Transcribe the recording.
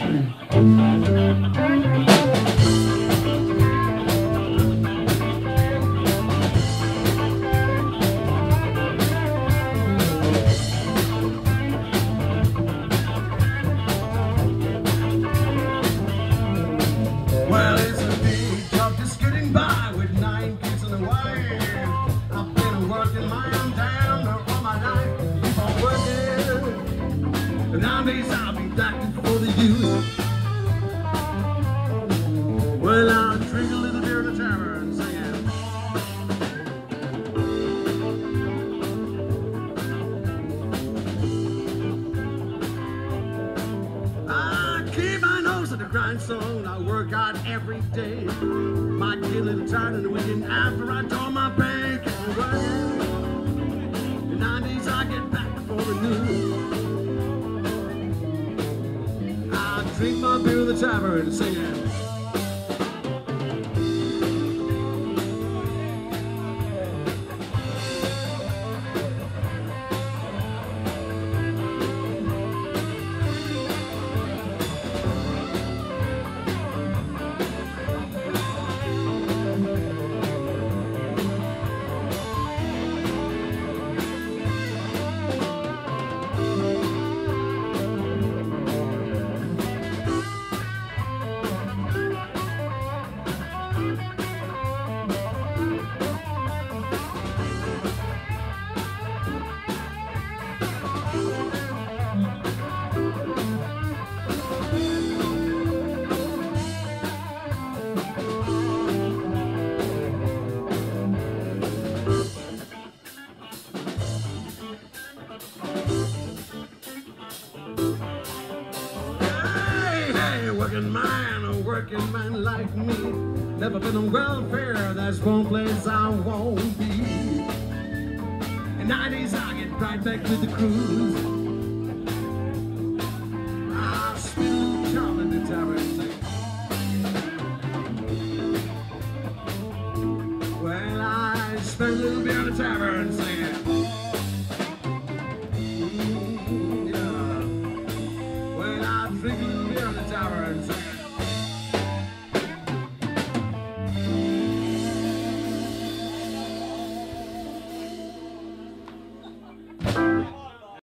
Well, it's a big job just getting by with 9 kids and a wife. I've been working my own down all my life. Keep on working. Nowadays I'll be back for the youth. Well, I'll drink a little beer in the tavern singing. I keep my nose to the grindstone. I work out every day. Might get a little tired in the weekend after I draw my bank and work. The 90s I get back for the news. I drink my beer in the tavern singing. A working man like me, never been on welfare, that's one place I won't be. In 90s I get right back to the cruise. I spend time in the tavern singing. Well, I spend a little bit in the tavern singing. Yeah. Well, I drink a little beer in the tavern singing.